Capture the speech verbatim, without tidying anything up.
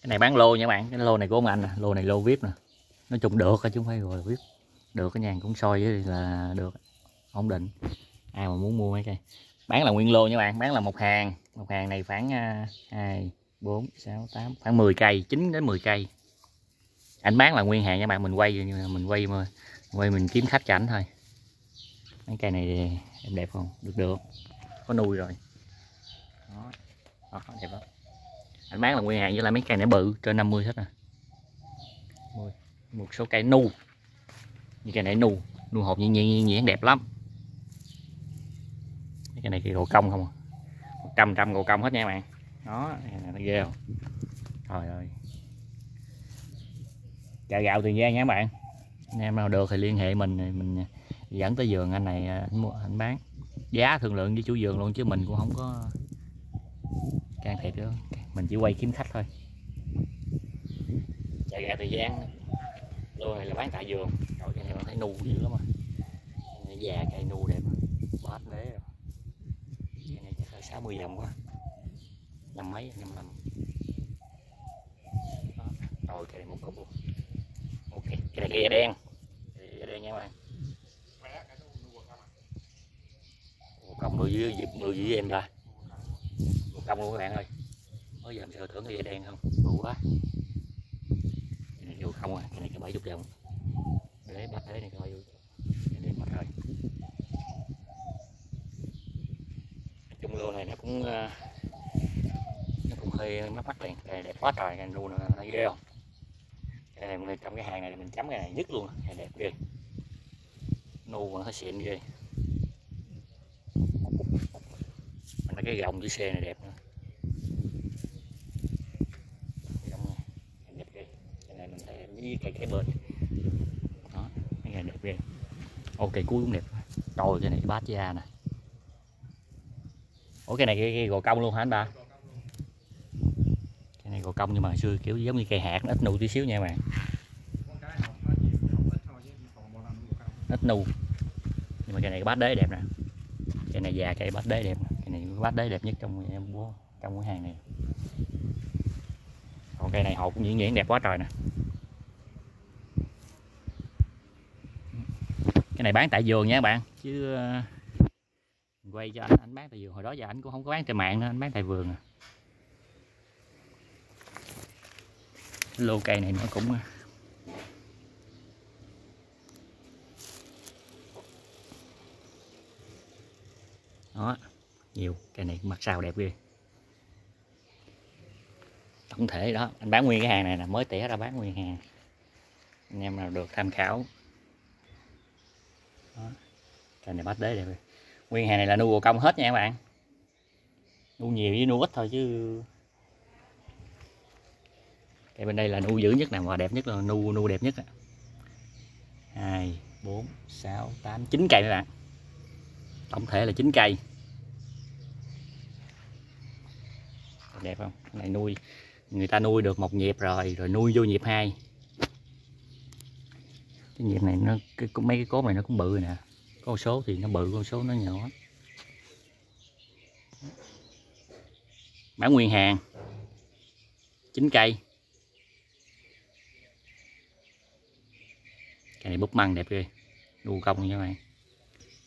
Cái này bán lô nha các bạn, cái lô này của ông anh nè, lô này lô vip nè. Nói chung được chứ không phải gọi là vip. Được cái nhà cũng soi với là được, ổn định. Ai mà muốn mua mấy cây. Bán là nguyên lô nha các bạn, bán là một hàng. Một hàng này khoảng hai, bốn, sáu, tám, khoảng mười cây, chín đến mười cây. Anh bán là nguyên hàng nha bạn, mình quay mình quay mà quay mình kiếm khách cho ảnh thôi. Mấy cây này đẹp không? Được được. Có nuôi rồi. Đó. Đó, đẹp lắm. Anh bán là nguyên hàng với lại mấy cây này bự trên năm mươi hết nè. Một số cây nu. Như cây này nu, nu hột nhẹ nhẹ nhẹ đẹp lắm. Cái này cây gỗ công không à? một trăm trăm gỗ công hết nha các bạn. Đó, nó ghê không? Trời ơi. Chợ gạo Tiền Giang nha các bạn. Anh em nào được thì liên hệ mình, mình dẫn tới vườn anh này anh mua anh bán. Giá thương lượng với chủ vườn luôn chứ mình cũng không có can thiệp nữa. Mình chỉ quay kiếm khách thôi. Chợ gạo Tiền Giang. Lô này là bán tại vườn. Rồi cái này bạn thấy nu dữ lắm à. Già cây nu đẹp. Bát đế rồi. Cái này chắc là sáu mươi dòng quá. Năm mấy, năm năm. Rồi cây này một cục luôn. Ok, cái này cây đen. Cây đen nha các bạn. Công nuôi dưới nuôi dưới em ra. Công luôn các bạn ơi. Mới giờ em sợ tưởng cây đen không? Bự quá. Cái này vô không à, cái này cái bảy mươi đồng. Để bắt đế này coi vô. Cái này bắt rồi. Chung lô này nó cũng nó cũng hơi mắc mắt liền. Cái này đẹp quá trời, cái nu nó ghê không? Cái này trong cái hàng này mình chấm cái này nhất luôn, cái đẹp ghê. Nu nó xịn ghê. Mình cái gồng chữ C này đẹp nữa. Đẹp ghê. Cái này mình thấy với cây cái bên. Đó, cái này đẹp ghê. Ok, cuối cũng đẹp. Trời, cái này cái bát da nè. Ủa cái này cái, cái gò công luôn hả anh ba? Cái này gò công nhưng mà xưa kiểu giống như cây hạt, ít nu tí xíu nha các bạn. Ít nu. Nhưng mà cây này cái bát đế đẹp nè. Cây này già cây bát đế đẹp nè. Cái này cái bát đế đẹp nhất trong em trong cái hàng này. Còn cây này hột cũng nhuyễn nhuyễn đẹp quá trời nè. Cái này bán tại vườn nha các bạn, chứ quay cho anh anh bán tại vườn, hồi đó giờ anh cũng không có bán trên mạng nữa, anh bán tại vườn à. Lô cây này nó cũng đó, nhiều cây này mặt sau đẹp ghê. Tổng thể đó, anh bán nguyên cái hàng này là mới tỉa ra bán nguyên hàng, anh em nào được tham khảo. Đó. Cây này bát đế đẹp. Nguyên hàng này là nu bồ công hết nha các bạn. Nu nhiều với nu ít thôi chứ. Cây bên đây là nu dữ nhất nè và đẹp nhất, là nu nu đẹp nhất. hai, bốn, sáu, tám, chín cây các bạn. Tổng thể là chín cây. Đẹp không? Cái này nuôi người ta nuôi được một nhịp rồi, rồi nuôi vô nhịp hai. Cái nhịp này nó cái mấy cái cốt này nó cũng bự nè. Có một số thì nó bự, có một số nó nhỏ. Bán nguyên hàng chín cây. Cái này búp măng đẹp ghê, đu công nha các bạn.